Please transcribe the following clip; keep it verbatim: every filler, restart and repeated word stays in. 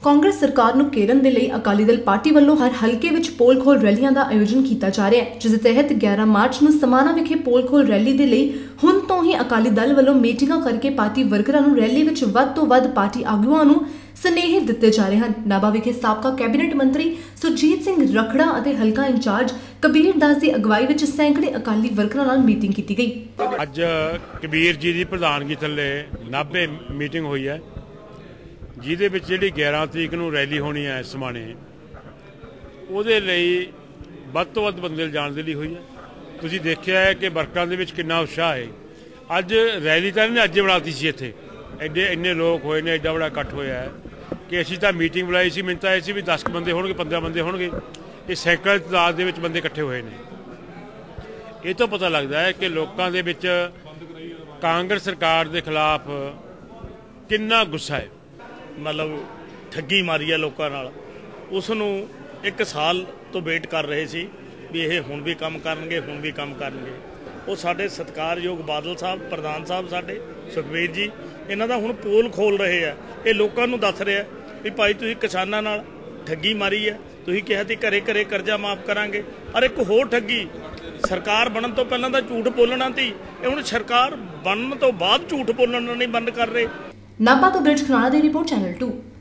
कांग्रेस सरकार नूं घेरन दे लई अकाली दल पार्टी वल्लों हर हलके विच पोल खोल रैलियां दा आयोजन कीता जा रहा है, जिस तहत ग्यारह मार्च नूं समाना विखे पोल खोल रैली दे लई हुण तो ही अकाली दल वल्लों मीटिंगां करके पार्टी वर्करां नूं रैली विच वध तों वध पार्टी आगूआं नूं सनेहे दिते जा रहे हैं। नाभा विखे साबका कैबिनेट मंत्री सुरजीत सिंह रखड़ा अते हलका इंचार्ज कबीर दास की अगवाई विच सैकड़े अकाली वर्करां नाल मीटिंग की गई। अज कबीर जी की प्रधानगी थले नाभे मीटिंग हुई है, जिहदे विच जिहड़ी ग्यारह तरीक नूं रैली होनी है समाने, उहदे लई वध तों वध बंदे जाण दे लई हुई है। तुसीं देखिआ है कि वर्करां दे विच किन्ना उत्साह है। अज रैली तां इन्हें अज बनाती सी, इत्थे एडे इन्ने लोग होए ने, एडा बड़ा इकट्ठ होया है कि असीं तां मीटिंग बुलाई सी। मैनूं तां ऐसी भी दस बंदे होणगे, पंद्रह बंदे होणगे, ये सैकड़े तादाद दे विच बंदे इकट्ठे होए ने। इह तों पता लगदा है कि लोकां दे विच कांग्रेस सरकार दे खिलाफ किन्ना गुस्सा है। मतलब ठगी मारी है लोगों नाल, उसनूं एक साल तो वेट कर रहे सी भी ये हुण भी काम करनगे, हुण भी काम करनगे। वो साडे सत्कारयोग बादल साहब, प्रधान साहब साडे सुखबीर जी, इन्हां दा हुण पोल खोल रहे हैं। ये लोगों नूं दस रहे भी भाई तुसीं किसानां नाल ठगी मारी है, तुसीं कहा सी घरे घरे करजा माफ करांगे, और एक होर ठगी सरकार बनन तो पहलां तां झूठ बोलना सी, हुण सरकार बनन तो बाद झूठ बोलना नहीं बंद कर रहे। नाभा तो ब्रिज खनाड़ा दी रिपोर्ट, चैनल टू।